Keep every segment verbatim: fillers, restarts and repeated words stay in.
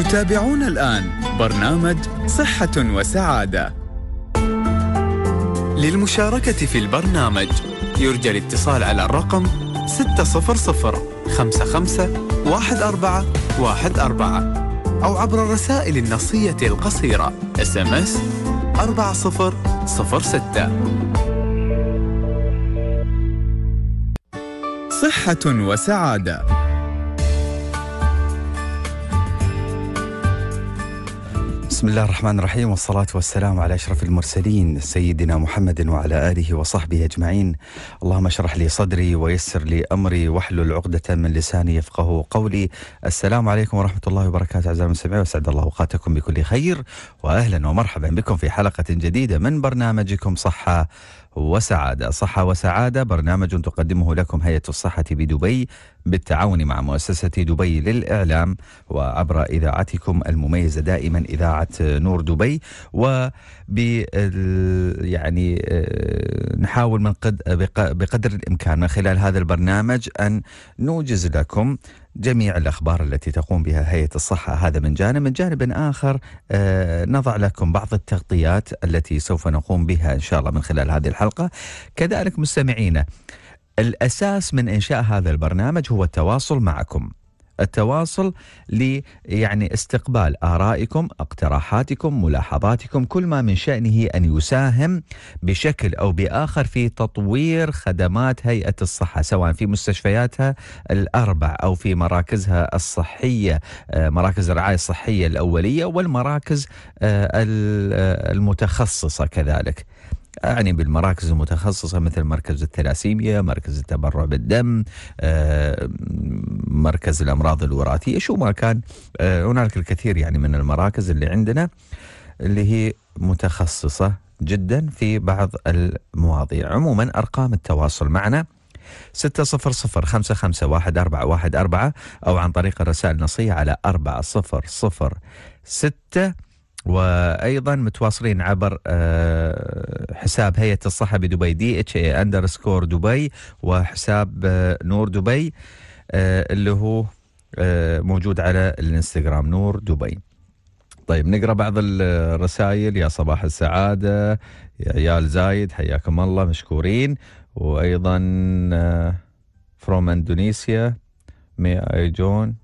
تتابعون الآن برنامج صحة وسعادة. للمشاركة في البرنامج يرجى الاتصال على الرقم ستة صفر صفر خمسة خمسة واحد أربعة واحد أربعة أو عبر الرسائل النصية القصيرة إس إم إس أربعة صفر صفر ستة. صحة وسعادة. بسم الله الرحمن الرحيم، والصلاة والسلام على أشرف المرسلين سيدنا محمد وعلى آله وصحبه أجمعين. اللهم اشرح لي صدري ويسر لي أمري واحلل عقدة من لساني يفقه قولي. السلام عليكم ورحمة الله وبركاته أعزائي المستمعين، وسعد الله أوقاتكم بكل خير، وأهلا ومرحبا بكم في حلقة جديدة من برنامجكم صحة وسعادة. صحة وسعادة برنامج تقدمه لكم هيئة الصحة بدبي بالتعاون مع مؤسسة دبي للإعلام وعبر إذاعتكم المميزة دائما إذاعة نور دبي. وب يعني نحاول من قد بقدر الإمكان من خلال هذا البرنامج أن نوجز لكم جميع الأخبار التي تقوم بها هيئة الصحة، هذا من جانب. من جانب آخر نضع لكم بعض التغطيات التي سوف نقوم بها إن شاء الله من خلال هذه الحلقة. كذلك مستمعينا، الأساس من إنشاء هذا البرنامج هو التواصل معكم، التواصل ل يعني استقبال آرائكم، اقتراحاتكم، ملاحظاتكم، كل ما من شأنه أن يساهم بشكل أو بآخر في تطوير خدمات هيئة الصحة، سواء في مستشفياتها الأربع أو في مراكزها الصحية، مراكز الرعاية الصحية الأولية والمراكز المتخصصة كذلك. يعني بالمراكز المتخصصة مثل مركز الثلاسيميا، مركز التبرع بالدم، مركز الأمراض الوراثية، شو ما كان. هناك الكثير يعني من المراكز اللي عندنا اللي هي متخصصة جدا في بعض المواضيع. عموما أرقام التواصل معنا ستة صفر صفر خمسة خمسة واحد أربعة واحد أربعة أو عن طريق الرسائل النصية على أربعة صفر صفر ستة، وأيضا متواصلين عبر حساب هيئة الصحة بدبي دي اتش اي اندرسكور دبي، وحساب نور دبي اللي هو موجود على الانستغرام نور دبي. طيب نقرأ بعض الرسائل. يا صباح السعادة يا عيال زايد، حياكم الله، مشكورين. وأيضا from Indonesia may I join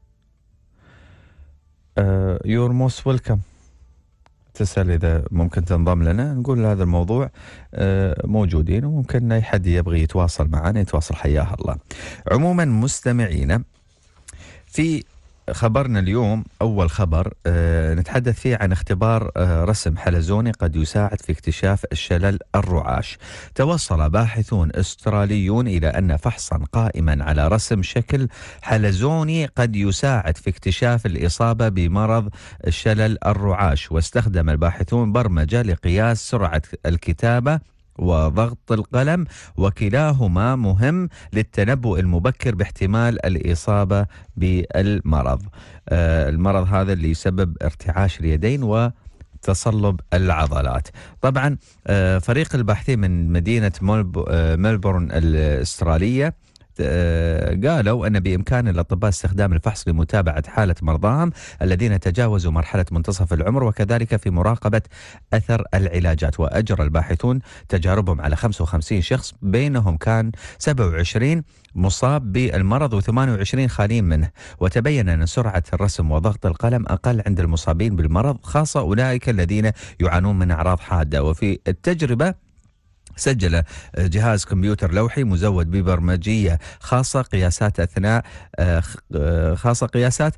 uh, you're most welcome. تسأل إذا ممكن تنضم لنا، نقول هذا الموضوع موجودين، وممكن أي حد يبغي يتواصل معنا يتواصل، حياه الله. عموما مستمعينا، في خبرنا اليوم أول خبر أه نتحدث فيه عن اختبار أه رسم حلزوني قد يساعد في اكتشاف الشلل الرعاش. توصل باحثون استراليون إلى أن فحصا قائما على رسم شكل حلزوني قد يساعد في اكتشاف الإصابة بمرض الشلل الرعاش، واستخدم الباحثون برمجة لقياس سرعة الكتابة وضغط القلم، وكلاهما مهم للتنبؤ المبكر باحتمال الإصابة بالمرض. آه المرض هذا اللي يسبب ارتعاش اليدين وتصلب العضلات. طبعا آه فريق الباحثين من مدينة ملبورن الأسترالية قالوا أن بإمكان الأطباء استخدام الفحص لمتابعة حالة مرضاهم الذين تجاوزوا مرحلة منتصف العمر، وكذلك في مراقبة أثر العلاجات. وأجرى الباحثون تجاربهم على خمسة وخمسين شخص، بينهم كان سبعة وعشرين مصاب بالمرض وثمانية وعشرين خالين منه، وتبين أن سرعة الرسم وضغط القلم أقل عند المصابين بالمرض، خاصة أولئك الذين يعانون من أعراض حادة. وفي التجربة سجل جهاز كمبيوتر لوحي مزود ببرمجية خاصة قياسات أثناء خاصة قياسات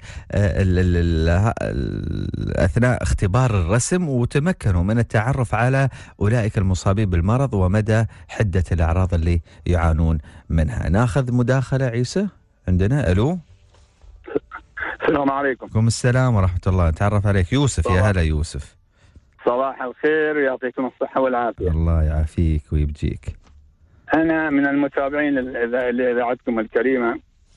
أثناء اختبار الرسم، وتمكنوا من التعرف على أولئك المصابين بالمرض ومدى حدة الأعراض اللي يعانون منها. ناخذ مداخلة عيسى عندنا. ألو، السلام عليكم. عليكم السلام ورحمة الله. نتعرف عليك. يوسف. يا هلا يوسف. صباح الخير، يعطيكم الصحة والعافية. الله يعافيك ويبجيك. أنا من المتابعين لإذاعتكم الكريمة.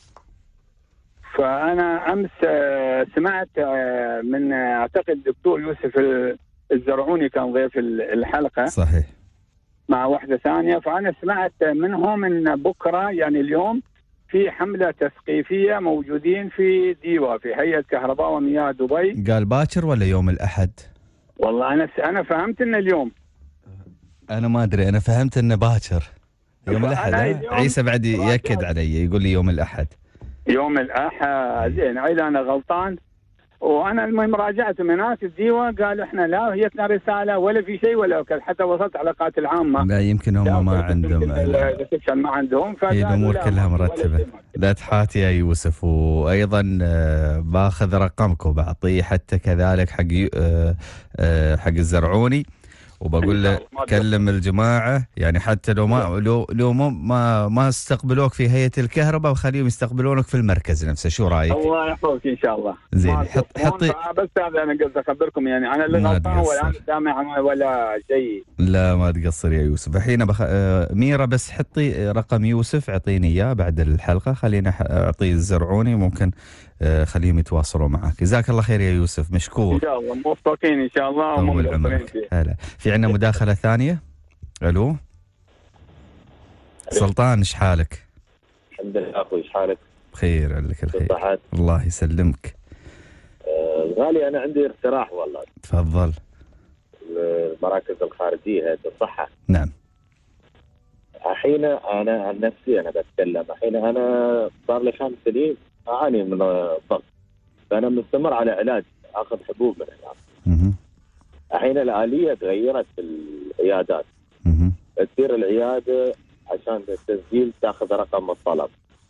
فأنا أمس سمعت من أعتقد الدكتور يوسف الزرعوني كان ضيف الحلقة. صحيح. مع واحدة ثانية. فأنا سمعت منهم أن بكرة يعني اليوم في حملة تثقيفية موجودين في ديوا في هيئة كهرباء ومياه دبي. قال باكر ولا يوم الأحد؟ والله أنا أنا فهمت إن اليوم. أنا ما أدري، أنا فهمت إنه باكر يوم الأحد. عيسى بعد يأكد علي يقول لي يوم الأحد. يوم الأحد زين، إذا أنا غلطان. وانا المهم راجعت من ناس الديوة قالوا احنا لا هيتنا رساله ولا في شيء ولا وكذا، حتى وصلت علاقات العامه. لا يمكن هم ما عندهم ما عندهم هي الامور كلها مرتبه. لا تحاتي يا يوسف، وايضا باخذ رقمك وبعطيه حتى كذلك حق حق الزرعوني، وبقول له كلم الجماعه يعني حتى لو ما لو لو ما ما استقبلوك في هيئه الكهرباء وخليهم يستقبلونك في المركز نفسه. شو رايك؟ الله يحفظك ان شاء الله. زين حط حطي بس هذا انا قصدي اخبركم يعني انا اللي غلطان ولا سامع ولا شيء. لا ما تقصر يا يوسف. الحين بخ... ميرا بس حطي رقم يوسف اعطيني اياه بعد الحلقه، خلينا اعطيه الزرعوني ممكن خليهم يتواصلوا معك. جزاك الله خير يا يوسف، مشكور. ان شاء الله موفقين ان شاء الله. طول عمرك. هلا في عندنا مداخله ثانيه. الو سلطان، ايش حالك؟ الحمد لله اخوي، ايش حالك؟ بخير لك الخير. صحات الله يسلمك. آه غالي انا عندي اقتراح والله. تفضل. المراكز الخارجيه هذه الصحه. نعم. الحين انا عن نفسي انا بتكلم، الحين انا صار لي خمس سنين اعاني من الضغط، فانا مستمر على علاج، اخذ حبوب من العلاج. الحين الآلية تغيرت في العيادات. تصير العيادة عشان التسجيل تاخذ رقم الطلب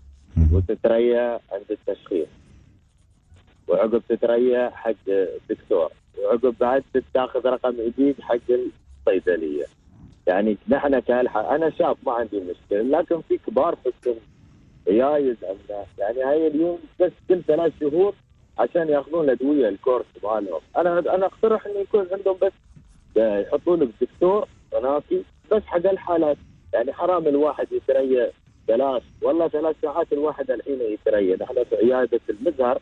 وتتريا عند التشخيص، وعقب تتريا حق الدكتور، وعقب بعد تاخذ رقم جديد حق الصيدلية. يعني نحن كالحة أنا شاب ما عندي مشكلة، لكن في كبار في السن جايز عندنا يعني هاي اليوم بس كل ثلاث شهور عشان ياخذون الادويه الكورس مالهم. انا انا اقترح انه يكون عندهم بس يحطوا لك دكتور هناكي بس حق الحالات. يعني حرام الواحد يتريا ثلاث والله ثلاث ساعات الواحد الحين يتريا. نحن في عياده المزهر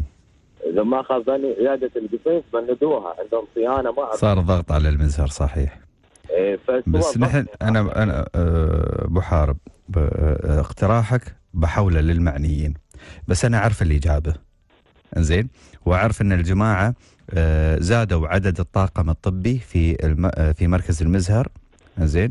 اذا ما خاب ظني عياده القصيص بندوها عندهم صيانه ما صار ضغط على المزهر صحيح. إيه بس نحن انا انا ابو حارب اقتراحك بحوله للمعنيين، بس انا اعرف الاجابه زين، واعرف ان الجماعه زادوا عدد الطاقم الطبي في الم... في مركز المزهر زين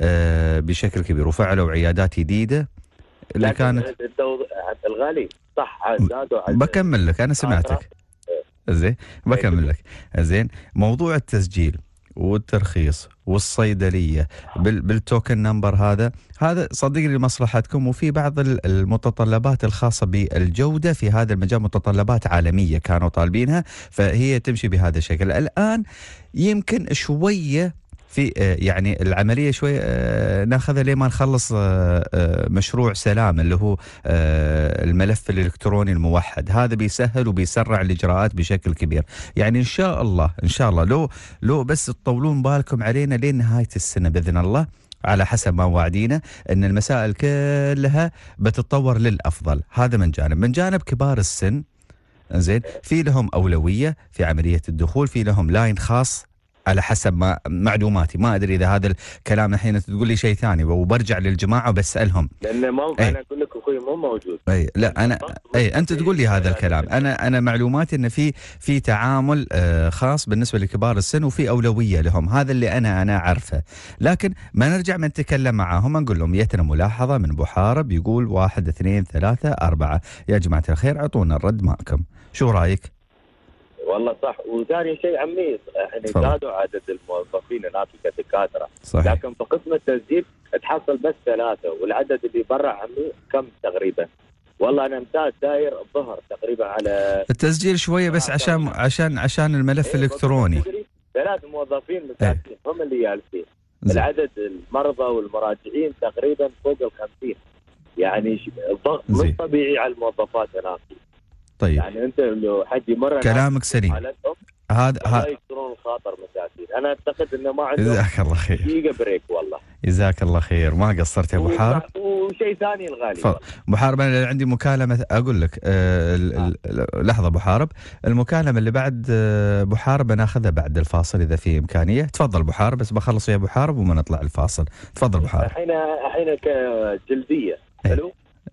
بشكل كبير، وفعلوا عيادات جديده اللي كانت الغالي صح زادوا. بكمل لك انا سمعتك زين، بكمل لك زين. موضوع التسجيل والترخيص والصيدليه بالتوكن نمبر هذا هذا صدقني لمصلحتكم، وفي بعض المتطلبات الخاصه بالجوده في هذا المجال متطلبات عالميه كانوا طالبينها، فهي تمشي بهذا الشكل. الان يمكن شويه في يعني العمليه شويه ناخذها لين ما نخلص مشروع سلام اللي هو الملف الالكتروني الموحد، هذا بيسهل وبيسرع الاجراءات بشكل كبير. يعني ان شاء الله ان شاء الله لو لو بس تطولون بالكم علينا لين نهايه السنه باذن الله على حسب ما وعدينا ان المسائل كلها بتتطور للافضل. هذا من جانب. من جانب كبار السن زين في لهم اولويه في عمليه الدخول، في لهم لاين خاص على حسب ما معلوماتي. ما ادري اذا هذا الكلام الحين تقول لي شيء ثاني وبرجع للجماعه وبسالهم لان ما انا اقول لك اخوي مو موجود. اي لا انا اي انت تقول لي هذا الكلام. انا انا معلوماتي ان في في تعامل آه خاص بالنسبه لكبار السن وفي اولويه لهم، هذا اللي انا انا عارفه. لكن ما نرجع ما نتكلم معاهم نقول لهم يتنا ملاحظه من ابو حارب يقول واحد اثنين ثلاثه اربعه، يا جماعه الخير اعطونا الرد معكم. شو رايك؟ والله صح. وثاني شيء عمي احنا زادوا عدد الموظفين هناك كدكاتره، صحيح. لكن في قسم التسجيل تحصل بس ثلاثه، والعدد اللي برا عمي كم تقريبا؟ والله انا امتاز داير الظهر تقريبا على التسجيل شويه بس عشان عشان عشان الملف الالكتروني. ثلاث موظفين مساكين هم اللي جالسين. العدد المرضى والمراجعين تقريبا فوق الخمسين. يعني الضغط مش طبيعي على الموظفات هناك. طيب يعني انت لو حد يمر كلامك سليم. هذا هذا يكسرون الخاطر مساكين. انا اعتقد انه ما عندهم جزاك الله خير. دقيقه بريك والله. جزاك الله خير، ما قصرت يا ابو حارب. وشيء ثاني الغالي ابو حارب انا عندي مكالمه اقول لك أه آه. لحظه ابو حارب، المكالمه اللي بعد ابو حارب ناخذها بعد الفاصل اذا في امكانيه. تفضل ابو حارب بس بخلص يا ابو حارب وما نطلع الفاصل. تفضل ابو حارب. الحين الحين كجلديه حلو. اي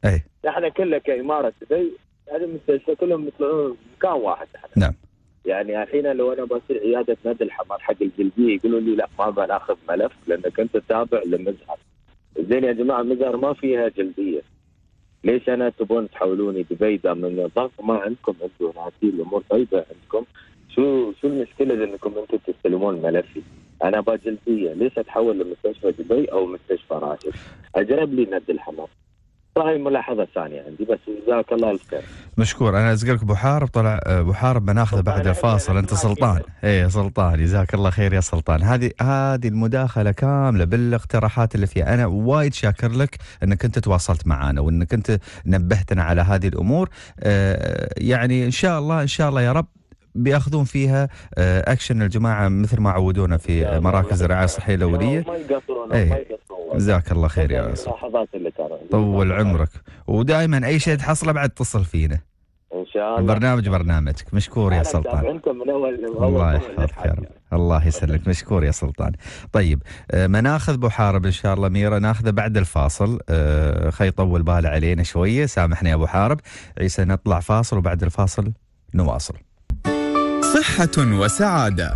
نحن كله كإمارة دبي هذه المستشفى كلهم يطلعون مكان واحد نحن. نعم. يعني الحين لو انا بصير عياده نادي الحمار حق الجلديه يقولوا لي لا ما بناخذ ملف لانك انت تابع لمزهر. زين يا جماعه مزهر ما فيها جلديه. ليش انا تبون تحولوني دبي دام من الضغط ما عندكم انتم هذه الامور طيبه عندكم؟ شو شو المشكله انكم انتم تستلمون ملفي؟ انا بجلديه ليش اتحول لمستشفى دبي او مستشفى راشد؟ اجرب لي نادي الحمار. هاي ملاحظة ثانية عندي بس جزاك الله الف خير. مشكور. أنا أزقلك أبو حارب طلع أبو حارب بناخذه بعد الفاصل. أنت سلطان. إيه سلطان جزاك الله خير يا سلطان. هذه هذه المداخلة كاملة بالاقتراحات اللي فيها. أنا وايد شاكر لك أنك أنت تواصلت معنا وأنك أنت نبهتنا على هذه الأمور. آه يعني إن شاء الله إن شاء الله يا رب بياخذون فيها اكشن الجماعه مثل ما عودونا في مراكز الرعايه الصحيه الاوليه. ما يقصرون ايه. ما يقصرون. جزاك الله خير يا اسف. اللحظات اللي كانوا طول عمرك ودائما اي شيء تحصله بعد اتصل فينا ان شاء الله. البرنامج برنامجك. مشكور يا سلطان. من أول الله يحفظك يا رب. الله يسلمك. مشكور يا سلطان. طيب آه ما ناخذ ابو حارب ان شاء الله ميرا ناخذه بعد الفاصل. آه خي طول باله علينا شويه سامحني يا ابو حارب. عيسى نطلع فاصل وبعد الفاصل نواصل. صحة وسعادة.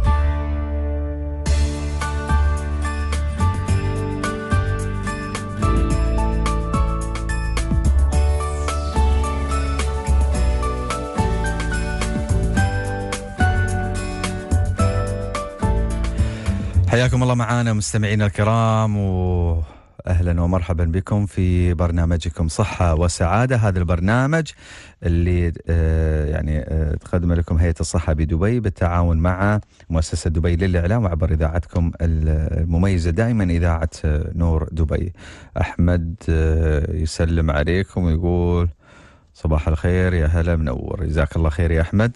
حياكم الله معنا مستمعينا الكرام و أهلا ومرحبا بكم في برنامجكم صحة وسعادة. هذا البرنامج اللي يعني تقدم لكم هيئة الصحة بدبي بالتعاون مع مؤسسة دبي للإعلام وعبر إذاعتكم المميزة دائما إذاعة نور دبي. أحمد يسلم عليكم ويقول صباح الخير يا هلا منور. جزاك الله خير يا أحمد.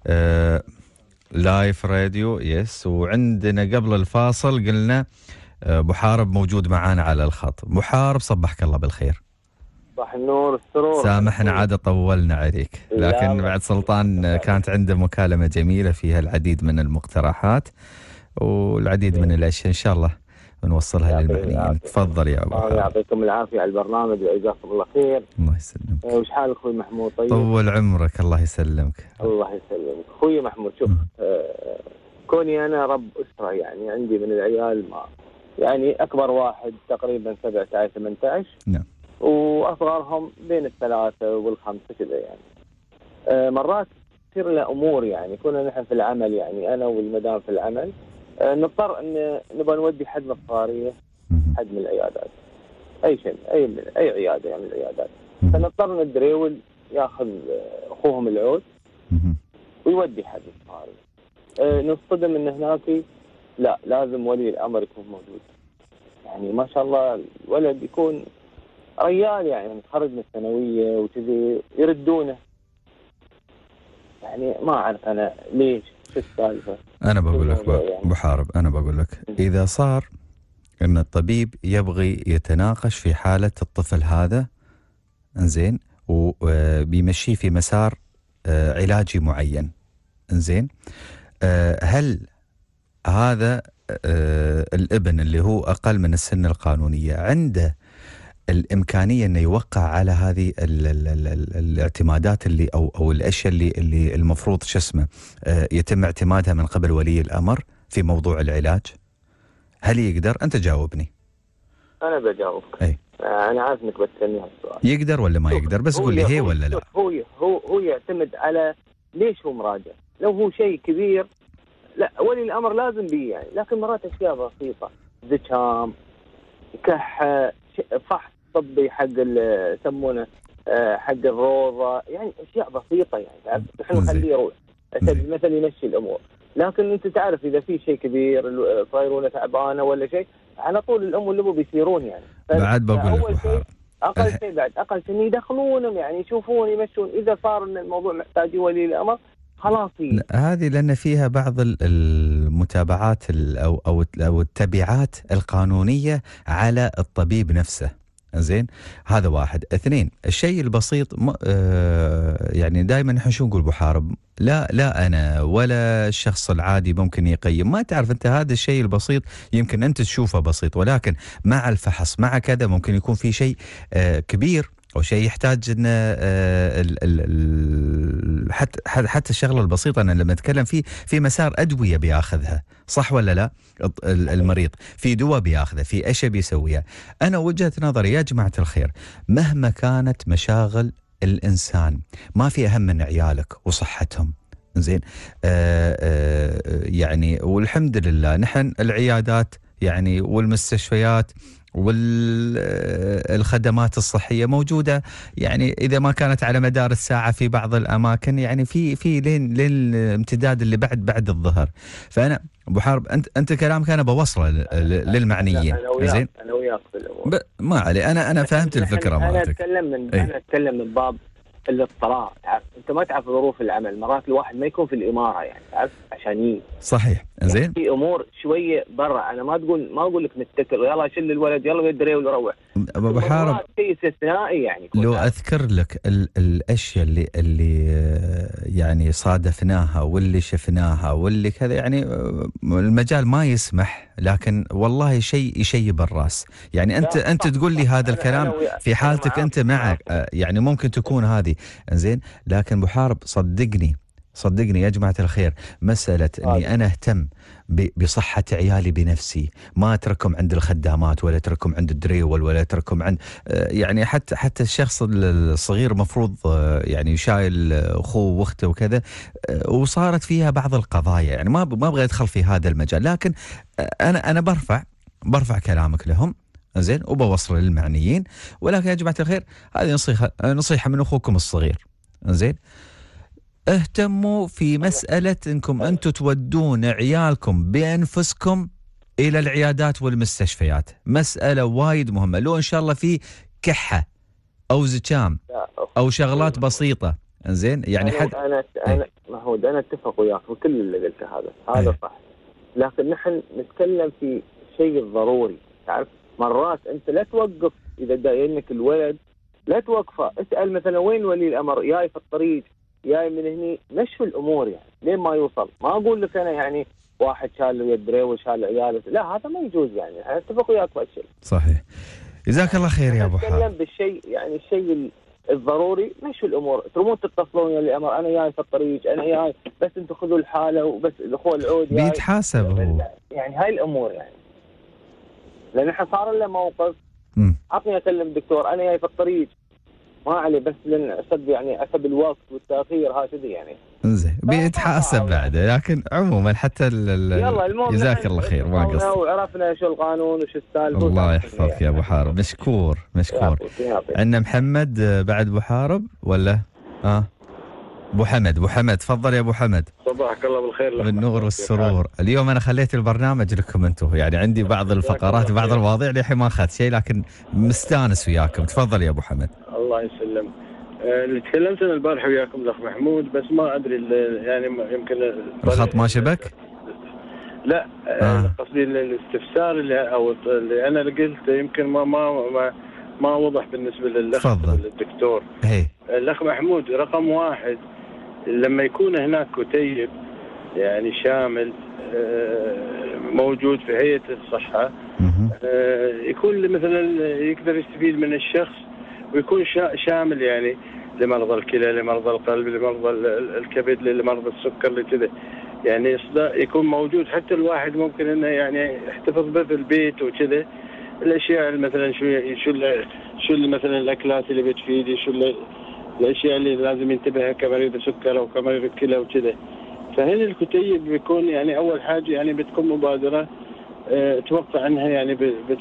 لايف راديو يس. وعندنا قبل الفاصل قلنا ابو حارب موجود معانا على الخط. ابو حارب صبحك الله بالخير. صباح النور السرور. سامحنا عاد طولنا عليك لكن بعد سلطان كانت عنده مكالمة جميلة فيها العديد من المقترحات والعديد من الاشياء ان شاء الله بنوصلها للمعنيين. تفضل يا ابو حارب. يعطيكم العافية على البرنامج وجزاكم الله خير. الله يسلمك. وش حالك اخوي محمود؟ طيب طول عمرك. الله يسلمك. الله يسلمك اخوي محمود. شوف آه كوني انا رب اسرة يعني عندي من العيال ما يعني أكبر واحد تقريبا سبعة عشر ثمانية عشر. نعم. وأصغرهم بين الثلاثة والخمسة كذا يعني. آه مرات تصير لنا أمور يعني كنا نحن في العمل يعني أنا والمدام في العمل آه نضطر أن نبغى نودي حد من الصغارية حد من العيادات أي شيء أي من أي عيادة يعني من العيادات. فنضطر ندريول ياخذ أخوهم العود ويودي حد من الصغارية. آه نصطدم أن هناك لا لازم ولي الأمر يكون موجود. يعني ما شاء الله الولد يكون ريال يعني متخرج من الثانوية وكذي يردونه. يعني ما أعرف أنا ليش شو السالفة. أنا بقول لك أبو حارب أنا بقول لك إذا صار أن الطبيب يبغي يتناقش في حالة الطفل هذا إنزين وبيمشيه في مسار علاجي معين إنزين هل هذا آه الابن اللي هو أقل من السن القانونية عنده الإمكانية أنه يوقع على هذه ال ال ال ال الاعتمادات اللي أو أو الأشياء اللي اللي المفروض شو اسمه آه يتم اعتمادها من قبل ولي الأمر في موضوع العلاج؟ هل يقدر؟ أنت جاوبني. أنا بجاوبك. أي. أنا عارف إنك بتسألني هالسؤال. يقدر ولا ما يقدر؟ بس قول لي هي ولا لا. هو هو هو يعتمد على ليش هو مراجع. لو هو شيء كبير لا ولي الأمر لازم بيه يعني. لكن مرات أشياء بسيطة زكام كحة فحص طبي حق يسمونه حق الروضة يعني أشياء بسيطة يعني نحن نخليه يروح مثلا يمشي الأمور. لكن أنت تعرف إذا في شيء كبير صايرونه تعبانة ولا شيء على طول الأم والأبو بيصيرون يعني. بعد بقول أول شيء أقل شيء بعد أقل شيء يدخلونهم يعني يشوفون يمشون. إذا صار إن الموضوع محتاج ولي الأمر خلاص. هذه لأن فيها بعض المتابعات أو أو أو التبعات القانونية على الطبيب نفسه. زين هذا واحد. اثنين الشيء البسيط آه يعني دائما نحن شو نقول بحارب لا لا أنا ولا الشخص العادي ممكن يقيم. ما تعرف أنت هذا الشيء البسيط يمكن أنت تشوفه بسيط ولكن مع الفحص مع كذا ممكن يكون في شيء آه كبير او شيء يحتاج ان آه ال ال ال حتى حتى الشغله البسيطه انا لما اتكلم فيه في مسار ادويه بياخذها، صح ولا لا؟ المريض في دواء بياخذه، في اشياء بيسويها. انا وجهه نظري يا جماعه الخير، مهما كانت مشاغل الانسان ما في اهم من عيالك وصحتهم. زين آه آه يعني والحمد لله نحن العيادات يعني والمستشفيات والخدمات الصحية موجودة، يعني إذا ما كانت على مدار الساعة في بعض الأماكن يعني في في لين لين الامتداد اللي بعد بعد الظهر. فأنا أبو حارب أنت أنت كلامك أنا بوصله للمعنيين. زين أنا وياك في الأمور ما علي، أنا أنا فهمت الفكرة مالتك. أنا أتكلم من أنا أتكلم من باب الاطلاع، تعرف انت ما تعرف ظروف العمل، مرات الواحد ما يكون في الاماره يعني تعرف عشان يجي صحيح. زين يعني في امور شويه برا، انا ما تقول ما اقول لك نتكل يلا شيل الولد يلا يدري ويروح. ابو حارب شيء استثنائي يعني. لو اذكر لك ال الاشياء اللي اللي يعني صادفناها واللي شفناها واللي كذا، يعني المجال ما يسمح، لكن والله شيء يشيب الراس. يعني انت انت تقول لي هذا الكلام في حالتك انت معك يعني ممكن تكون هذه زين، لكن ابو حارب صدقني صدقني يا جماعة الخير، مسألة أني أنا أهتم بصحة عيالي بنفسي، ما أتركهم عند الخدامات ولا أتركهم عند الدريول ولا أتركهم عند يعني حتى حتى الشخص الصغير مفروض يعني يشايل أخوه وأخته وكذا، وصارت فيها بعض القضايا يعني ما ما أبغى أدخل في هذا المجال، لكن أنا أنا برفع برفع كلامك لهم زين وبوصل للمعنيين. ولكن يا جماعة الخير هذه نصيحة نصيحة من أخوكم الصغير زين، اهتموا في مسألة انكم انتم تودون عيالكم بانفسكم الى العيادات والمستشفيات، مسألة وايد مهمة. لو ان شاء الله في كحة او زكام او شغلات بسيطة زين يعني حد انا انا محمود انا اتفق وياك في كل اللي قلته هذا هذا صح، لكن نحن نتكلم في شيء ضروري. تعرف مرات انت لا توقف اذا داينك الولد لا توقفه، اسأل مثلا وين ولي الامر جاي في الطريق جاي من هني، مشوا الامور يعني لين ما يوصل. ما اقول لك انا يعني واحد شال يدري وشال عياله، لا هذا ما يجوز يعني. انا اتفق وياك في هالشيء. صحيح. جزاك الله خير يا ابو حارب. نتكلم بالشيء يعني الشيء الضروري، مشوا الامور، ترمون تتصلون يا الامر انا جاي في الطريق انا جاي، بس انتم خذوا الحاله وبس الاخوه العود بيتحاسب هو يعني هاي الامور يعني. لان احنا صار لنا موقف عطني اكلم دكتور انا جاي في الطريق ما عليه، بس لان اسب يعني اسب الوقت والتاخير هكذا يعني. زين بيتحاسب بعده، لكن عموما حتى ال جزاك الله خير ما قصر. وعرفنا شو القانون وشو السالفه. الله يحفظك يعني. يا ابو حارب مشكور مشكور. عندنا محمد بعد ابو حارب ولا اه ابو حمد؟ ابو حمد تفضل يا ابو حمد. صباحك الله بالخير بالنور والسرور. اليوم انا خليت البرنامج لكم انتم، يعني عندي بعض الفقرات وبعض المواضيع اللي الحين ما اخذت شيء، لكن مستانس وياكم. تفضل يا ابو حمد. الله يسلم. اللي تكلمت انا البارح وياكم الاخ محمود، بس ما ادري يعني يمكن الخط ما شبك؟ لا آه. قصدي الاستفسار اللي او اللي انا اللي قلت يمكن ما ما ما, ما وضح بالنسبه للاخ للدكتور. هي. الاخ محمود رقم واحد، لما يكون هناك كتيب يعني شامل موجود في هيئة الصحة، يكون مثلا يقدر يستفيد من الشخص ويكون شامل يعني لمرضى الكلى لمرضى القلب لمرضى الكبد لمرضى السكر لكذا، يعني يكون موجود حتى الواحد ممكن انه يعني يحتفظ به في البيت وكذا. الاشياء مثلا شو شو شو مثلا الاكلات اللي بتفيدي، شو الاشياء اللي لازم ينتبهها كمريض السكر او كمريض الكلى وكذا. فهنا الكتيب بيكون يعني اول حاجه يعني بتكون مبادره اه توقع عنها يعني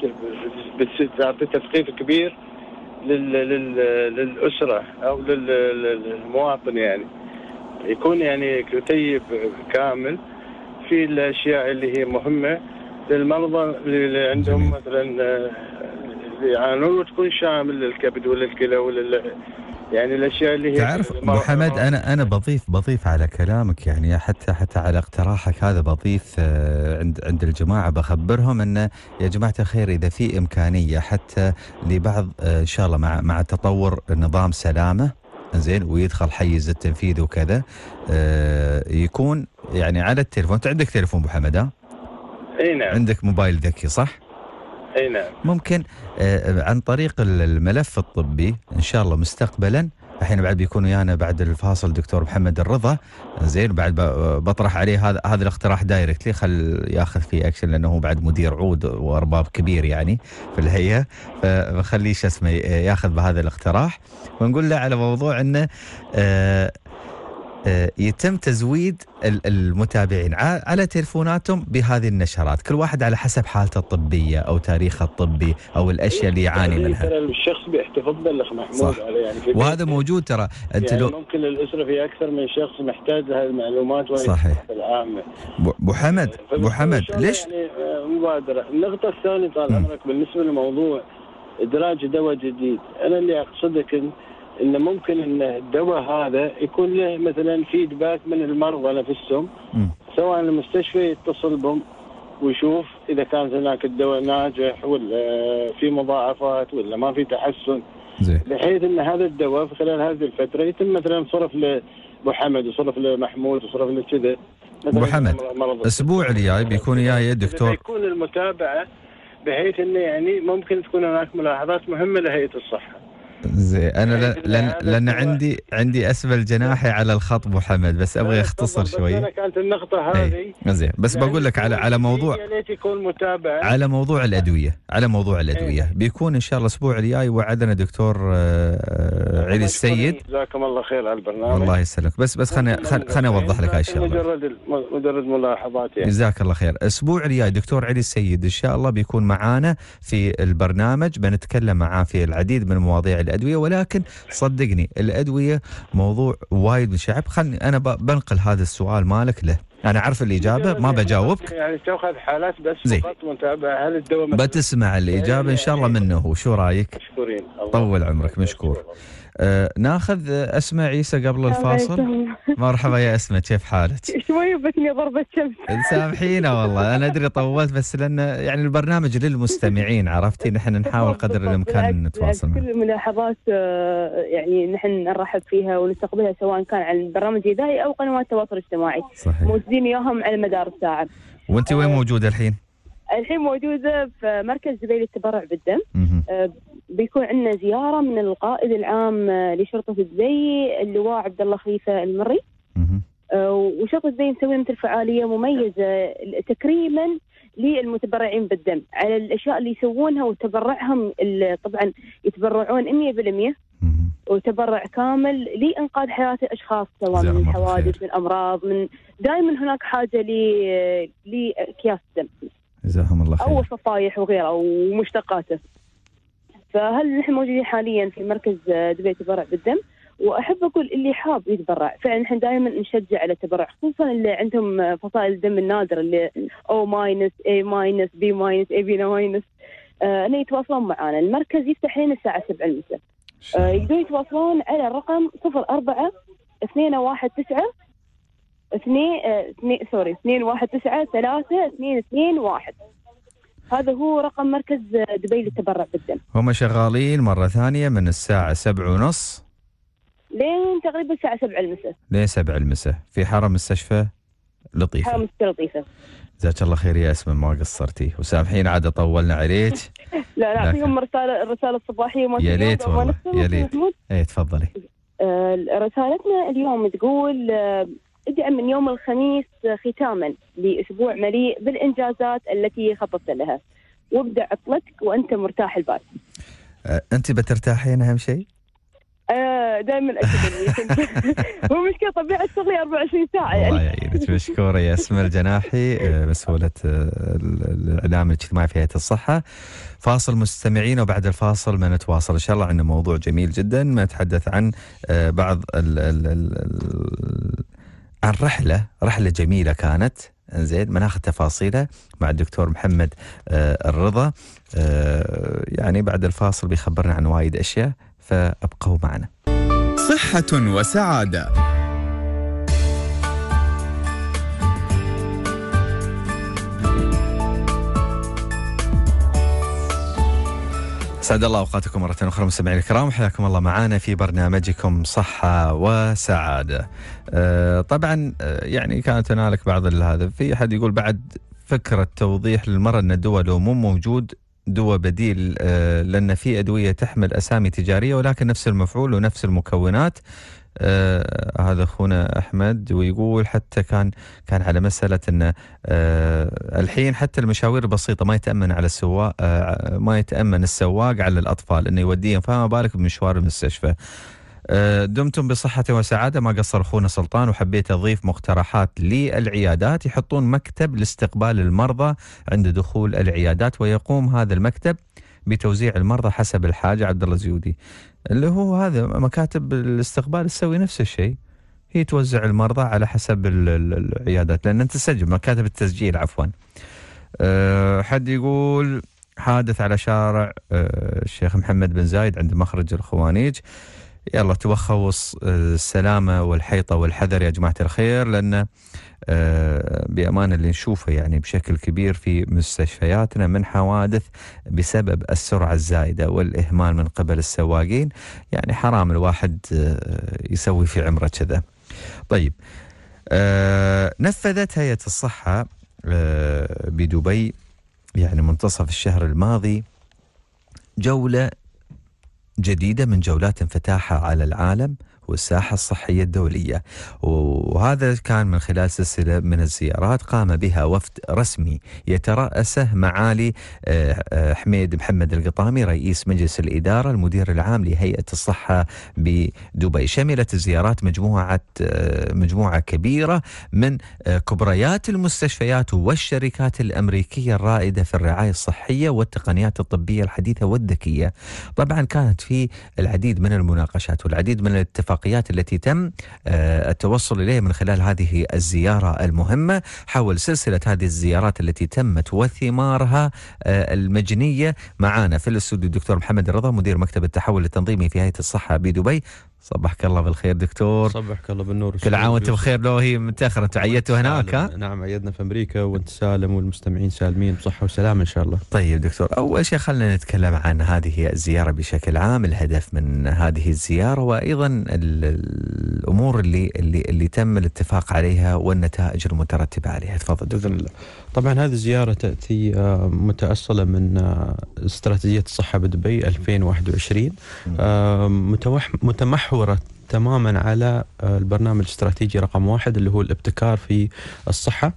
بتعطي تثقيف كبير لل لل للاسره او للمواطن، يعني يكون يعني كتيب كامل في الاشياء اللي هي مهمه للمرضى اللي عندهم مثلا اللي يعانون، وتكون شامل للكبد ولا الكلى ولا يعني الاشياء اللي هي. تعرف ابو حمد انا انا بضيف بضيف على كلامك، يعني حتى حتى على اقتراحك هذا بضيف عند عند الجماعه بخبرهم انه يا جماعه الخير اذا في امكانيه حتى لبعض ان شاء الله مع مع تطور نظام سلامه زين ويدخل حيز التنفيذ وكذا يكون يعني على التليفون. انت عندك تليفون ابو حمد؟ ها؟ اي نعم. عندك موبايل ذكي صح؟ اي نعم. ممكن آه عن طريق الملف الطبي ان شاء الله مستقبلا. الحين بعد بيكون ويانا بعد الفاصل دكتور محمد الرضا، زين، بعد بطرح عليه هذا هذا الاقتراح دايركتلي، خل ياخذ فيه اكشن لانه هو بعد مدير عود وارباب كبير يعني في الهيئه، فخليه شو اسمه ياخذ بهذا الاقتراح، ونقول له على موضوع انه آه يتم تزويد المتابعين على تلفوناتهم بهذه النشرات، كل واحد على حسب حالته الطبية أو تاريخه الطبي أو الأشياء اللي يعاني منها. ترى الشخص بيحتفظ بالأخ محمود عليه يعني، وهذا موجود ترى. أنت يعني لو ممكن الأسرة في أكثر من شخص محتاج لهذه المعلومات صحيح. العامة. أبو حمد أبو حمد ليش؟ يعني مبادرة. النقطة الثانية طال عمرك بالنسبة لموضوع إدراج دواء جديد، أنا اللي أقصدك إن إن ممكن إن الدواء هذا يكون له مثلا فيدباك من المرضى نفسهم، سواء المستشفى يتصل بهم ويشوف إذا كان هناك الدواء ناجح ولا في مضاعفات ولا ما في تحسن، زي. بحيث إن هذا الدواء في خلال هذه الفترة يتم مثلا صرف لأبو حمد وصرف لمحمود وصرف لكذا. أبو حمد الأسبوع الجاي بيكون وياي الدكتور، يكون المتابعة بحيث إنه يعني ممكن تكون هناك ملاحظات مهمة لهيئة الصحة. زي انا لان لان عندي عندي اسفل جناحي على الخط ابو حمد، بس ابغى اختصر شويه. انا كانت النقطه هذه زين، بس يعني بقول لك على على موضوع يكون متابعه على موضوع الادويه على موضوع الادويه أيه. بيكون ان شاء الله الاسبوع الجاي وعدنا دكتور علي السيد، جزاكم الله خير على البرنامج. الله يسلمك، بس بس خليني خليني اوضح لك هاي الشغله، مجرد مجرد ملاحظات يعني. جزاك الله خير. الاسبوع الجاي دكتور علي السيد ان شاء الله بيكون معانا في البرنامج، بنتكلم معاه في العديد من مواضيع الادويه، ولكن صدقني الأدوية موضوع وايد مشعب. خلني أنا بنقل هذا السؤال مالك له، أنا عارف الإجابة ما بجاوبك يعني، تأخذ حالات بس زي. فقط متابعة هل الدواء بتسمع الإجابة إن شاء الله منه. شو رأيك؟ مشكورين. طول عمرك مشكور. آه ناخذ أسماء عيسى قبل الفاصل. مرحبا يا أسماء، كيف حالك؟ شوي بتني ضربة شمس. سامحينا والله، أنا أدري طولت، بس لأن يعني البرنامج للمستمعين عرفتي، نحن نحاول قدر الإمكان نتواصل معهم. كل الملاحظات يعني نحن نرحب فيها ونستقبلها، سواء كان على البرنامج الإذاعي أو قنوات التواصل الاجتماعي. صحيح. موجودين إياهم على مدار الساعة. وأنت وين موجودة الحين؟ الحين موجودة في مركز دبي للتبرع بالدم. آه بيكون عندنا زيارة من القائد العام لشرطة دبي اللواء عبد الله خليفة المري. آه وشرطة دبي مسوي مثل فعالية مميزة تكريما للمتبرعين بالدم على الأشياء اللي يسوونها وتبرعهم. طبعا يتبرعون مية بالمية وتبرع كامل لإنقاذ حياة الأشخاص، سواء من حوادث من أمراض، من دائما هناك حاجة لأكياس دم جزاهم الله خير أو صفايح وغيره ومشتقاته. فهل نحن موجودين حاليا في مركز دبي تبرع بالدم، وأحب أقول اللي حاب يتبرع فعلا نحن دائما نشجع على التبرع، خصوصا اللي عندهم فصائل الدم النادرة اللي O ماينس A ماينس B ماينس A B ماينس، آه أن يتواصلون معنا. المركز يفتح لنا الساعة سبعة المساء. آه يقدرون يتواصلون على الرقم صفر أربعة اثنين واحد تسعة اثنين اثنين سوري اثنين واحد تسعة ثلاثة اثنين اثنين واحد. هذا هو رقم مركز دبي للتبرع بالدم. هم شغالين مرة ثانية من الساعة سبعة ونص لين تقريبا الساعة سبعة المساء. لين سبعة المساء في حرم مستشفى لطيفة. حرم مستشفى لطيفة. جزاك الله خير يا اسماء، ما قصرتي، وسامحين عاد طولنا عليك. لا لا أعطيهم رسالة الرسالة الصباحية ما يا ليت والله يا ليت. ايه تفضلي. آه رسالتنا اليوم تقول آه ادعم من يوم الخميس ختاما لأسبوع مليء بالإنجازات التي خططت لها، وابدأ عطلتك وأنت مرتاح البال. أه أنت بترتاحين أهم شيء؟ آه دائما أكيد. هو مشكلة طبيعة شغلي أربعة وعشرين ساعة يعني. الله يعينك. مشكورة يا اسماء الجناحي، مسؤولة الإعلام الاجتماعي في هيئة الصحة. فاصل مستمعين، وبعد الفاصل ما نتواصل إن شاء الله. عندنا موضوع جميل جدا ما نتحدث عن بعض ال ال ال عن رحلة رحلة جميلة كانت، زين، ما ناخذ تفاصيلها مع الدكتور محمد آه الرضا. آه يعني بعد الفاصل بيخبرنا عن وايد أشياء، فأبقوا معنا. صحة وسعادة. سعد الله أوقاتكم مرة أخرى مستمعينا الكرام، حياكم الله معنا في برنامجكم صحة وسعادة. أه طبعا يعني كانت هنالك بعض هذا، في أحد يقول بعد فكرة توضيح للمرأة أن الدواء لو مو موجود دواء بديل، آه لأن في أدوية تحمل أسامي تجارية ولكن نفس المفعول ونفس المكونات. آه هذا أخونا أحمد، ويقول حتى كان كان على مسألة أن آه الحين حتى المشاوير البسيطة ما يتأمن على السواق، آه ما يتأمن السواق على الأطفال أنه يوديهم، فما بالك بمشوار المستشفى. آه دمتم بصحة وسعادة. ما قصر أخونا سلطان، وحبيت أضيف مقترحات للعيادات، يحطون مكتب لاستقبال المرضى عند دخول العيادات، ويقوم هذا المكتب بتوزيع المرضى حسب الحاجة. عبد الله زيودي، اللي هو هذا مكاتب الاستقبال تسوي نفس الشيء، هي توزع المرضى على حسب العيادات، لأن أنت تسجل مكاتب التسجيل عفوا. أه حد يقول حادث على شارع أه الشيخ محمد بن زايد عند مخرج الخوانيج. يلا توخوا السلامة والحيطة والحذر يا جماعة الخير، لأن أه بأمانة اللي نشوفه يعني بشكل كبير في مستشفياتنا من حوادث بسبب السرعة الزايدة والإهمال من قبل السواقين. يعني حرام الواحد أه يسوي في عمره كذا. طيب، أه نفذت هيئة الصحة أه بدبي يعني منتصف الشهر الماضي جولة جديدة من جولات انفتاحها على العالم والساحة الصحية الدولية، وهذا كان من خلال سلسلة من الزيارات قام بها وفد رسمي يترأسه معالي حميد محمد القطامي رئيس مجلس الإدارة المدير العام لهيئة الصحة بدبي. شملت الزيارات مجموعة مجموعة كبيرة من كبريات المستشفيات والشركات الأمريكية الرائدة في الرعاية الصحية والتقنيات الطبية الحديثة والذكية. طبعا كانت في العديد من المناقشات والعديد من الاتفاقيات التي تم التوصل إليها من خلال هذه الزيارة المهمة حول سلسلة هذه الزيارات التي تمت وثمارها المجنية. معانا في الاستوديو الدكتور محمد الرضا مدير مكتب التحول التنظيمي في هيئة الصحة بدبي. صبحك الله بالخير دكتور. صبحك الله بالنور. كل عام وانت بخير. لو هي متأخرة انتم عيدتوا هناك؟ ها؟ نعم عيدنا في أمريكا وانت سالم والمستمعين سالمين بصحة وسلامة إن شاء الله. طيب دكتور، أول شيء خلينا نتكلم عن هذه الزيارة بشكل عام، الهدف من هذه الزيارة وأيضا الأمور اللي اللي اللي تم الاتفاق عليها والنتائج المترتبة عليها. تفضل. بإذن الله. طبعا هذه الزيارة تأتي متأصلة من استراتيجية الصحة بدبي ألفين وواحد وعشرين متمحورة تماما على البرنامج الاستراتيجي رقم واحد اللي هو الابتكار في الصحة.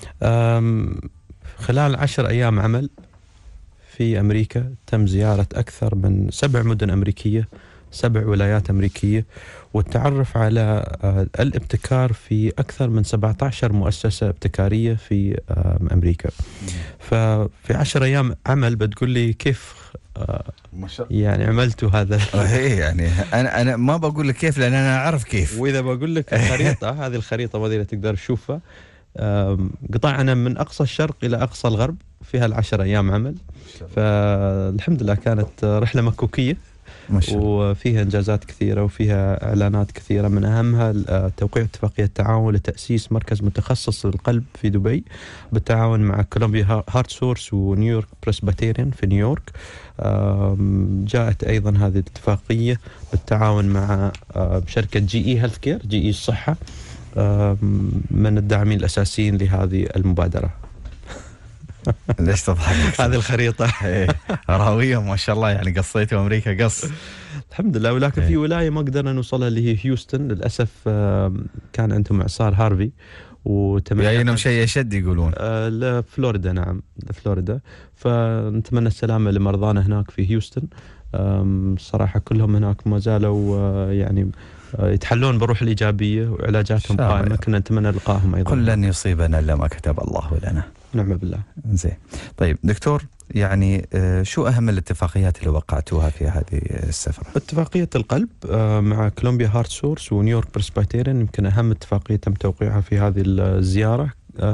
خلال عشر أيام عمل في أمريكا تم زيارة أكثر من سبع مدن أمريكية، سبع ولايات أمريكية، والتعرف على الابتكار في أكثر من سبعة عشر مؤسسة ابتكارية في أمريكا. ففي عشر أيام عمل بتقول لي كيف يعني عملتوا هذا؟ يعني أنا أنا ما بقول لك كيف لأن أنا أعرف كيف. وإذا بقول لك الخريطة هذه الخريطة وهذه تقدر تشوفها، قطعنا من أقصى الشرق إلى أقصى الغرب في هالعشر أيام عمل. فالحمد لله كانت رحلة مكوكية وفيها إنجازات كثيرة وفيها إعلانات كثيرة، من أهمها توقيع اتفاقية تعاون لتأسيس مركز متخصص للقلب في دبي بالتعاون مع كولومبيا هارت سورس ونيويورك بريسبيتيريان في نيويورك. جاءت أيضا هذه الاتفاقية بالتعاون مع شركة جي إي هيلث كير، جي إي الصحة، من الداعمين الأساسيين لهذه المبادرة. ليش تضحك؟ هذه الخريطة راوية ما شاء الله، يعني قصيتوا أمريكا قص. الحمد لله. ولكن في ولاية ما قدرنا نوصلها اللي هي هيوستن للأسف، كان عندهم إعصار هارفي وتمنى شيء يشد يقولون. آه لفلوريدا. نعم لفلوريدا. فنتمنى السلامة لمرضانا هناك في هيوستن. صراحة كلهم هناك ما زالوا آه يعني يتحلون بروح الإيجابية وعلاجاتهم قائمة. كنا نتمنى لقاهم أيضا. قل لن يصيبنا إلا ما كتب الله لنا. نعم بالله. زين. طيب دكتور، يعني شو أهم الاتفاقيات اللي وقعتوها في هذه السفرة؟ اتفاقية القلب مع كولومبيا هارت سورس ونيويورك بريسبيتيريان يمكن أهم اتفاقية تم توقيعها في هذه الزيارة،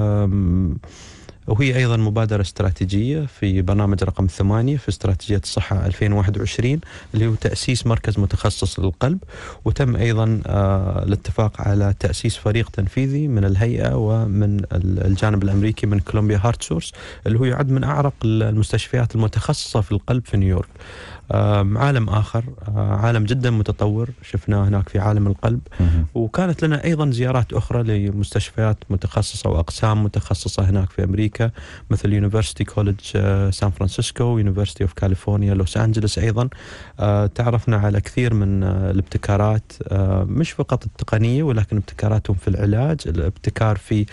وهي أيضا مبادرة استراتيجية في برنامج رقم ثمانية في استراتيجية الصحة ألفين وواحد وعشرين اللي هو تأسيس مركز متخصص للقلب. وتم أيضا الاتفاق على تأسيس فريق تنفيذي من الهيئة ومن الجانب الأمريكي من كولومبيا هارت سورس اللي هو يعد من أعرق المستشفيات المتخصصة في القلب في نيويورك. عالم آخر، عالم جدا متطور شفناه هناك في عالم القلب. وكانت لنا أيضا زيارات أخرى لمستشفيات متخصصة وأقسام متخصصة هناك في أمريكا، مثل يونيفرسيتي كوليدج سان فرانسيسكو، يونيفرسيتي أوف كاليفورنيا لوس أنجلوس. أيضا تعرفنا على كثير من الابتكارات، مش فقط التقنية ولكن ابتكاراتهم في العلاج، الابتكار في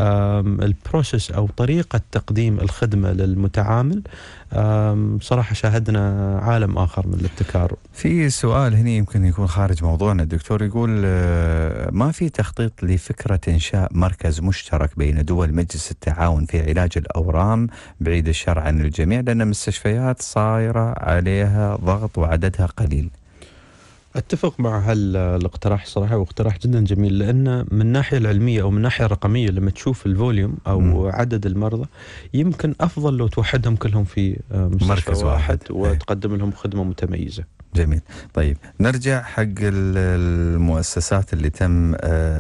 البروسيس أو طريقة تقديم الخدمة للمتعامل. صراحة شاهدنا عالم آخر من الابتكار. في سؤال هنا يمكن يكون خارج موضوعنا، الدكتور يقول ما في تخطيط لفكرة إنشاء مركز مشترك بين دول مجلس التعاون في علاج الأورام بعيد الشر عن الجميع، لأن المستشفيات صايرة عليها ضغط وعددها قليل. اتفق مع هالاقتراح صراحه، واقتراح جدا جميل، لان من الناحيه العلميه او من الناحيه الرقميه لما تشوف الفوليوم او م. عدد المرضى، يمكن افضل لو توحدهم كلهم في مستشفى واحد وتقدم لهم خدمه متميزه. جميل. طيب نرجع حق المؤسسات اللي تم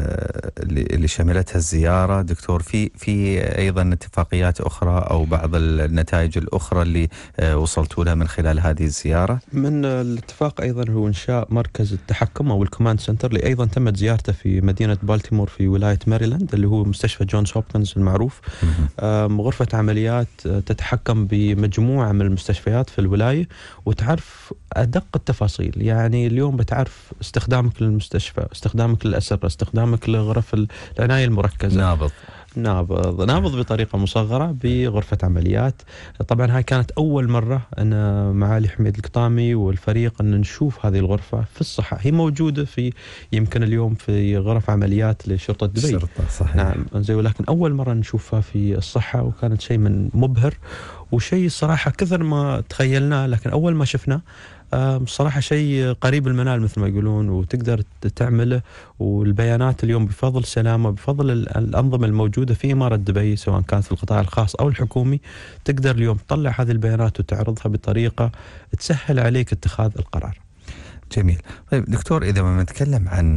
اللي شملتها الزيارة دكتور، في في أيضا اتفاقيات أخرى أو بعض النتائج الأخرى اللي وصلتوا لها من خلال هذه الزيارة؟ من الاتفاق أيضا هو إنشاء مركز التحكم أو الكوماند سنتر، اللي أيضا تمت زيارته في مدينة بالتيمور في ولاية ماريلاند، اللي هو مستشفى جونز هوبكنز المعروف. غرفة عمليات تتحكم بمجموعة من المستشفيات في الولاية وتعرف أدق التفاصيل. يعني اليوم بتعرف استخدامك للمستشفى، استخدامك للأسرة، استخدامك لغرف العناية المركزة. نابض نابض نابض بطريقة مصغرة بغرفة عمليات. طبعا هاي كانت أول مرة أنا معالي حميد القطامي والفريق أن نشوف هذه الغرفة في الصحة. هي موجودة في يمكن اليوم في غرف عمليات لشرطة دبي، صحيح. نعم زي، ولكن أول مرة نشوفها في الصحة، وكانت شيء من مبهر وشيء صراحة كثر ما تخيلناه، لكن أول ما شفناه صراحة شيء قريب المنال مثل ما يقولون، وتقدر تعمله. والبيانات اليوم بفضل سلامة، بفضل الأنظمة الموجودة في إمارة دبي سواء كانت في القطاع الخاص أو الحكومي، تقدر اليوم تطلع هذه البيانات وتعرضها بطريقة تسهل عليك اتخاذ القرار. جميل. طيب دكتور، إذا ما نتكلم عن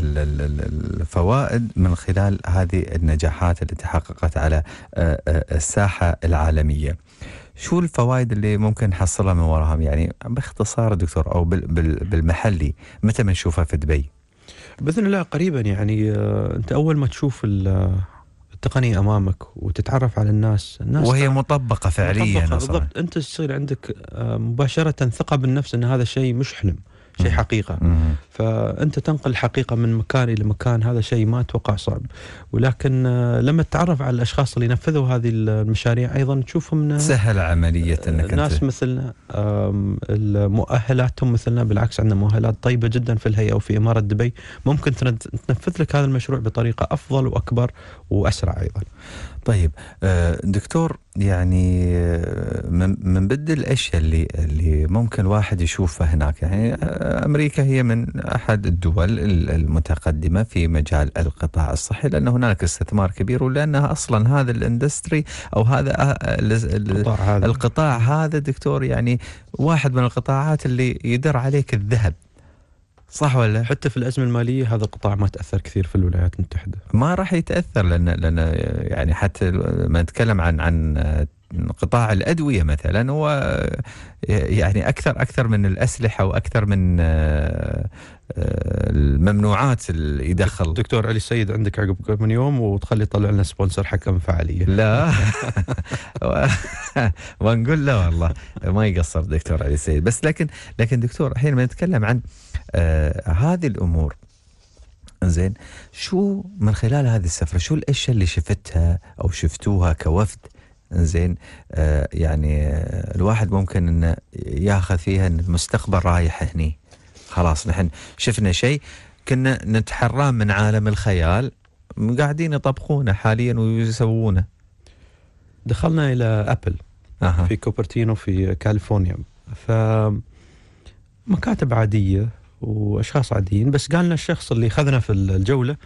الفوائد من خلال هذه النجاحات اللي تحققت على الساحة العالمية، شو الفوائد اللي ممكن نحصلها من وراهم؟ يعني باختصار دكتور، أو بالمحلي متى ما نشوفها في دبي؟ بإذن الله قريبا. يعني أنت أول ما تشوف التقنية أمامك وتتعرف على الناس, الناس وهي مطبقة فعليا، مطبقة بالضبط، أنت تصير عندك مباشرة ثقة بالنفس أن هذا شيء مش حلم، شيء حقيقة. مم. فأنت تنقل الحقيقة من مكان إلى مكان، هذا شيء ما أتوقع صعب. ولكن لما تتعرف على الأشخاص اللي نفذوا هذه المشاريع أيضا تشوفهم سهل عملية أنك ناس أنت مثلنا، مؤهلاتهم مثلنا، بالعكس عندنا مؤهلات طيبة جدا في الهيئة وفي إمارة دبي، ممكن تنفذ لك هذا المشروع بطريقة أفضل وأكبر وأسرع أيضا. طيب دكتور، يعني من بدء الأشياء اللي اللي ممكن واحد يشوفها هناك، يعني أمريكا هي من أحد الدول المتقدمة في مجال القطاع الصحي، لأن هناك استثمار كبير، ولأنها أصلا هذا الاندستري أو هذا القطاع هذا, القطاع هذا دكتور يعني واحد من القطاعات اللي يدر عليك الذهب، صح ولا؟ حتى في الأزمة المالية هذا القطاع ما تأثر كثير في الولايات المتحدة، ما راح يتأثر، لأن لأن يعني حتى ما نتكلم عن عن قطاع الأدوية مثلا، هو يعني أكثر أكثر من الأسلحة وأكثر من الممنوعات اللي يدخل. دكتور علي السيد عندك عقب من يوم وتخلي يطلع لنا سبونسر حكم فعالية. لا ونقول لا والله ما يقصر دكتور علي السيد. بس لكن لكن دكتور الحين ما نتكلم عن آه هذه الأمور، زين، شو من خلال هذه السفرة شو الأشياء اللي شفتها أو شفتوها كوفد، زين، آه يعني آه الواحد ممكن إنه ياخذ فيها إن المستقبل رايح هني، خلاص نحن شفنا شيء كنا نتحرى من عالم الخيال قاعدين يطبخونه حاليا ويسوونه. دخلنا إلى أبل أه. في كوبرتينو في كاليفورنيا، فمكاتب عادية وأشخاص عاديين، بس قالنا الشخص اللي خذنا في الجولة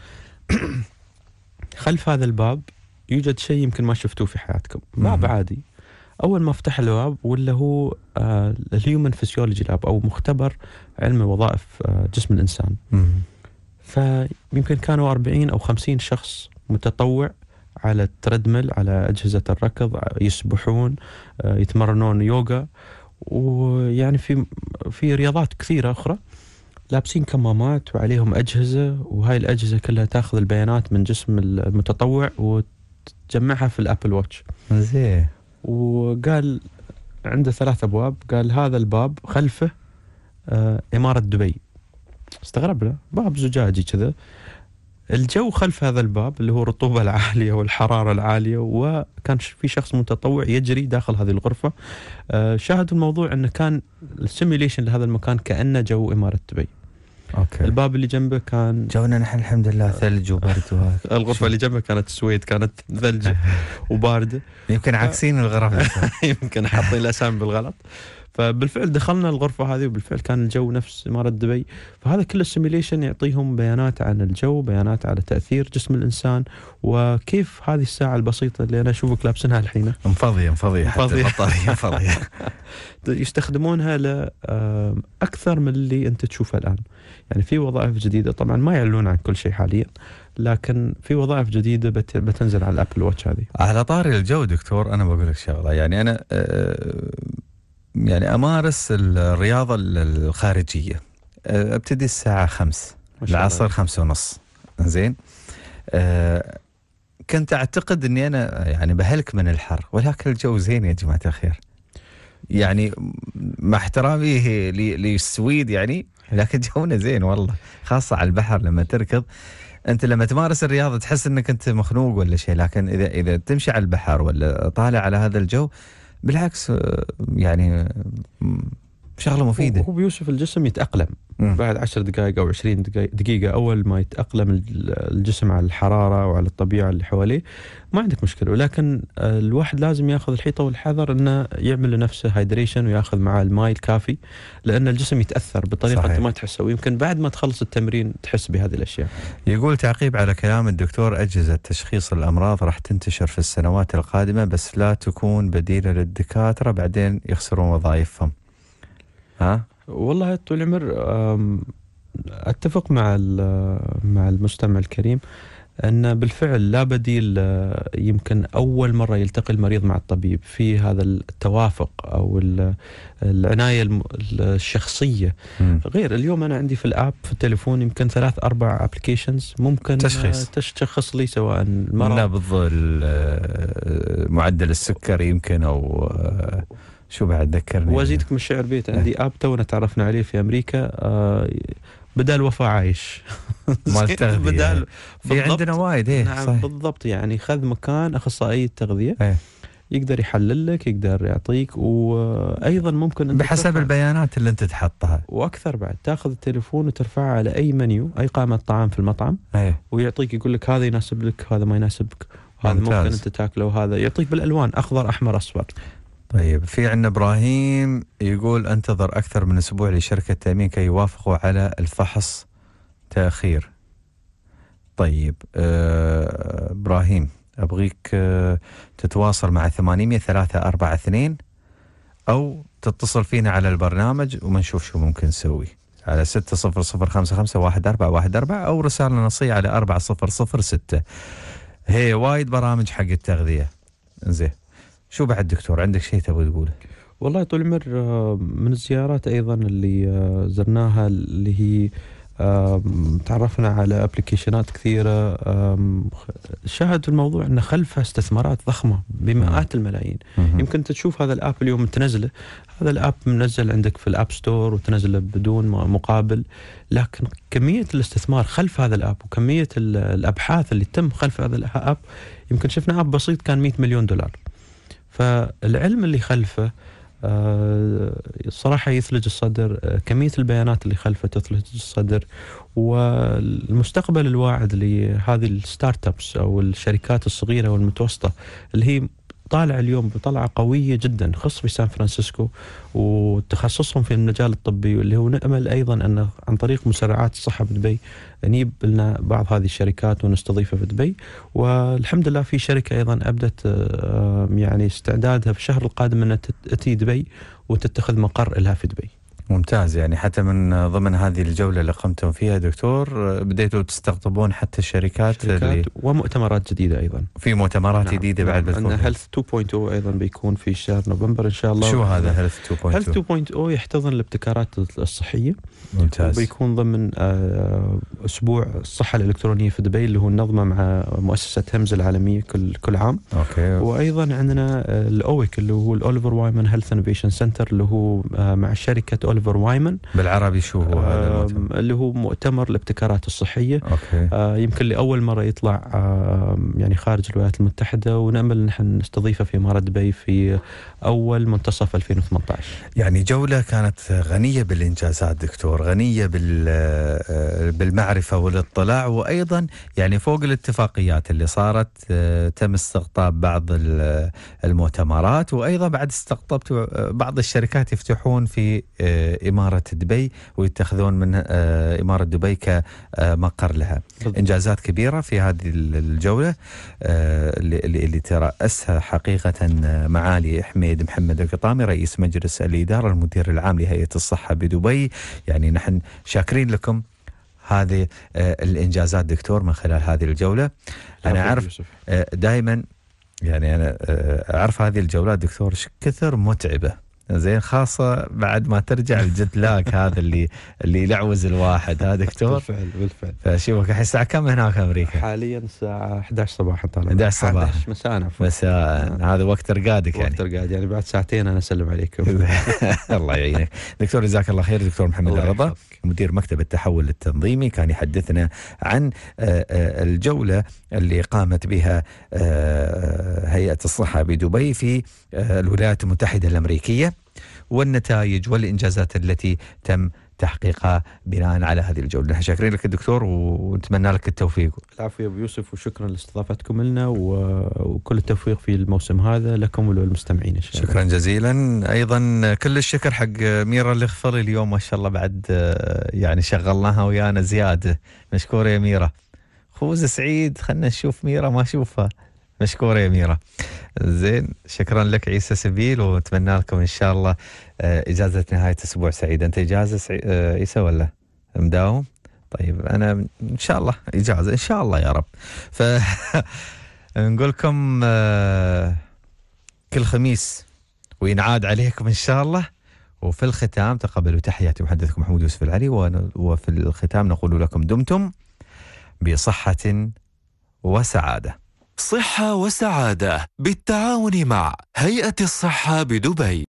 خلف هذا الباب يوجد شيء يمكن ما شفتوه في حياتكم، باب عادي. أول ما فتح الباب ولا هو آه الهيومن فيسيولوجي لاب أو مختبر علم وظائف آه جسم الإنسان. فيمكن كانوا أربعين أو خمسين شخص متطوع على التردمل، على أجهزة الركض، يسبحون، آه يتمرنون يوغا، ويعني في في رياضات كثيرة أخرى لابسين كمامات وعليهم أجهزة، وهاي الأجهزة كلها تأخذ البيانات من جسم المتطوع وتجمعها في الأبل واتش. زين. وقال عنده ثلاث أبواب، قال هذا الباب خلفه آه إمارة دبي. استغربنا، باب زجاجي كذا، الجو خلف هذا الباب اللي هو الرطوبة العالية والحرارة العالية، وكان في شخص متطوع يجري داخل هذه الغرفة. آه شاهدوا الموضوع أنه كان السيميليشن لهذا المكان كأنه جو إمارة دبي. أوكي. الباب اللي جنبه كان جونا نحن الحمد لله ثلج وبرد وهذا. الغرفة اللي جنبه كانت السويد، كانت ثلج وباردة. يمكن عكسين الغرف. يمكن حاطين الأسامي بالغلط. فبالفعل دخلنا الغرفة هذه وبالفعل كان الجو نفس إمارة دبي. فهذا كل السيميليشن يعطيهم بيانات عن الجو، بيانات على تأثير جسم الإنسان، وكيف هذه الساعة البسيطة اللي أنا أشوفك لابسنها الحين مفضية مفضية حتى البطارية مفضية يستخدمونها لأكثر من اللي أنت تشوفه الآن. يعني في وظائف جديدة طبعا ما يعلنون عن كل شيء حاليا، لكن في وظائف جديدة بت... بتنزل على الأبل واتش هذه. على طاري الجو دكتور، أنا بقول لك شغلة. يعني أنا أه يعني أمارس الرياضة الخارجية، ابتدي الساعة خمس العصر، خمسة ونص. زين. أه كنت أعتقد أني أنا يعني بهلك من الحر، ولكن الجو زين يا جماعة الخير. يعني مع احترامي للسويد يعني، لكن جونا زين والله، خاصة على البحر لما تركض. أنت لما تمارس الرياضة تحس أنك أنت مخنوق ولا شيء، لكن إذا إذا تمشي على البحر ولا طالع على هذا الجو بالعكس يعني شغلة مفيدة. هو بيوسف الجسم يتأقلم م. بعد عشر دقائق أو عشرين دقيقة أول ما يتأقلم الجسم على الحرارة وعلى الطبيعة اللي حواليه ما عندك مشكلة. ولكن الواحد لازم يأخذ الحيطة والحذر أنه يعمل لنفسه هايدريشن ويأخذ معه الماء الكافي، لأن الجسم يتأثر بطريقة صحيح. ما تحسه، ويمكن بعد ما تخلص التمرين تحس بهذه الأشياء. يقول تعقيب على كلام الدكتور، أجهزة تشخيص الأمراض راح تنتشر في السنوات القادمة، بس لا تكون بديلة للدكاترة بعدين يخسرون وظائفهم. ها؟ والله طول العمر أتفق مع مع المستمع الكريم أن بالفعل لا بديل. يمكن أول مرة يلتقي المريض مع الطبيب في هذا التوافق أو العناية الشخصية. م. غير اليوم أنا عندي في الآب في التليفون يمكن ثلاث أربع أبليكيشنز ممكن تشخيص تشخص لي سواء المرض، نبض، معدل السكر يمكن، أو شو بعد ذكرني. وازيدك من الشعر بيت، عندي اب تونا تعرفنا عليه في امريكا، آه بدال وفاء عايش مال التغذية. بدال في عندنا وايد. ايه نعم صحيح. بالضبط، يعني خذ مكان اخصائي التغذية. ايه. يقدر يحلل لك، يقدر يعطيك، وايضا ممكن انت بحسب البيانات اللي انت تحطها واكثر. بعد تاخذ التليفون وترفعه على اي منيو، اي قائمة طعام في المطعم. ايه. ويعطيك يقول لك هذا يناسب لك، هذا ما يناسبك، هذا ممكن انت تاكله، وهذا يعطيك بالالوان اخضر احمر اصفر. طيب في عندنا إبراهيم يقول انتظر أكثر من أسبوع لشركة تأمين كي يوافقوا على الفحص تأخير. طيب أه إبراهيم أبغيك أه تتواصل مع ثمانمية ثلاثة أربعة اثنين أو تتصل فينا على البرنامج ومنشوف شو ممكن نسوي على ستة صفر صفر خمسة خمسة واحد أربعة واحد أربعة أو رسالة نصية على أربعة صفر صفر ستة. هي وايد برامج حق التغذية. زين، شو بعد دكتور عندك شيء تبغى تقوله؟ والله طول العمر من الزيارات أيضا اللي زرناها اللي هي تعرفنا على أبليكيشنات كثيرة، شاهد الموضوع أن خلفها استثمارات ضخمة بمئات الملايين. يمكن تشوف هذا الآب اليوم تنزله، هذا الآب منزل عندك في الآب ستور وتنزله بدون مقابل، لكن كمية الاستثمار خلف هذا الآب وكمية الأبحاث اللي تم خلف هذا الآب، يمكن شفنا آب بسيط كان مئة مليون دولار. فالعلم اللي خلفه الصراحة يثلج الصدر، كمية البيانات اللي خلفه تثلج الصدر، والمستقبل الواعد لهذه الستارت ابس أو الشركات الصغيرة والمتوسطة اللي هي طالع اليوم بطلعة قوية جدا، خص في سان فرانسيسكو وتخصصهم في المجال الطبي، واللي هو نأمل أيضا أن عن طريق مسرعات الصحة بدبي نجيب لنا بعض هذه الشركات ونستضيفها في دبي. والحمد لله في شركة أيضا أبدت يعني استعدادها في الشهر القادم أن تأتي دبي وتتخذ مقر لها في دبي. ممتاز. يعني حتى من ضمن هذه الجولة اللي قمتم فيها دكتور بديتوا تستقطبون حتى الشركات, شركات اللي ومؤتمرات جديدة أيضا. في مؤتمرات نعم. جديدة نعم. بعد بتكون. عندنا هيلث تو بوينت أو أيضا بيكون في شهر نوفمبر إن شاء الله. شو هذا هيلث تو بوينت أو؟ هيلث تو بوينت أو يحتضن الابتكارات الصحية. ممتاز. وبيكون ضمن أسبوع الصحة الإلكترونية في دبي اللي هو منظمة مع مؤسسة همز العالمية كل كل عام. أوكي. وأيضا عندنا الأويك اللي هو الأوليفر وايمن هيلث انوفيشن سنتر اللي هو مع شركة أوليفر وايمن. بالعربي شو هو هذا المؤتمر؟ اللي هو مؤتمر الابتكارات الصحية. أوكي. آه يمكن لأول مرة يطلع آه يعني خارج الولايات المتحدة، ونأمل نحن نستضيفه في إمارة دبي في أول منتصف ألفين وثمانية عشر. يعني جولة كانت غنية بالإنجازات دكتور، غنية بالمعرفة والاطلاع، وأيضا يعني فوق الاتفاقيات اللي صارت تم استقطاب بعض المؤتمرات، وأيضا بعد استقطبت بعض الشركات يفتحون في إمارة دبي ويتخذون من إمارة دبي كمقر لها. إنجازات كبيرة في هذه الجولة اللي, اللي ترأسها حقيقة معالي حميد محمد القطامي رئيس مجلس الإدارة المدير العام لهيئة الصحة بدبي. يعني نحن شاكرين لكم هذه الإنجازات دكتور من خلال هذه الجولة. أنا أعرف دائما يعني أنا أعرف هذه الجولات دكتور كثر متعبة، زين، خاصة بعد ما ترجع الجت لاك هذا اللي اللي يلعوز الواحد هذا دكتور. بالفعل بالفعل. فشوفك الحين الساعة كم هناك أمريكا؟ حاليا الساعة إحدى عشر صباحا طالع. إحدى عشر صباحا. إحدى عشر مساء عفوا. مساء. آه. هذا وقت رقادك يعني. وقت رقاد يعني بعد ساعتين أنا أسلم عليكم. الله يعينك دكتور، جزاك الله خير. دكتور محمد الرضا مدير مكتب التحول التنظيمي كان يحدثنا عن الجولة اللي قامت بها هيئة الصحة بدبي في الولايات المتحدة الأمريكية، والنتائج والإنجازات التي تم تحقيقها بناء على هذه الجولة. نحن شاكرين لك الدكتور ونتمنى لك التوفيق. العفو يا أبو يوسف، وشكرا لاستضافتكم لنا، وكل التوفيق في الموسم هذا لكم وللمستمعين إن شاء الله. شكرا جزيلا. أيضا كل الشكر حق ميرا اللي خفر اليوم ما شاء الله، بعد يعني شغلناها ويانا زيادة. مشكورة يا ميرا. خوز سعيد خلنا نشوف ميرا ما شوفها. مشكورة يا ميرا. زين، شكرا لك عيسى سبيل، ونتمنى لكم إن شاء الله إجازة نهاية أسبوع سعيدة. أنت إجازة سعي... عيسى ولا مداوم؟ طيب أنا إن شاء الله إجازة إن شاء الله يا رب. فنقول لكم كل خميس وينعاد عليكم إن شاء الله. وفي الختام تقبلوا تحياتي محدثكم محمود يوسف العلي، وفي الختام نقول لكم دمتم بصحة وسعادة. صحة وسعادة بالتعاون مع هيئة الصحة بدبي.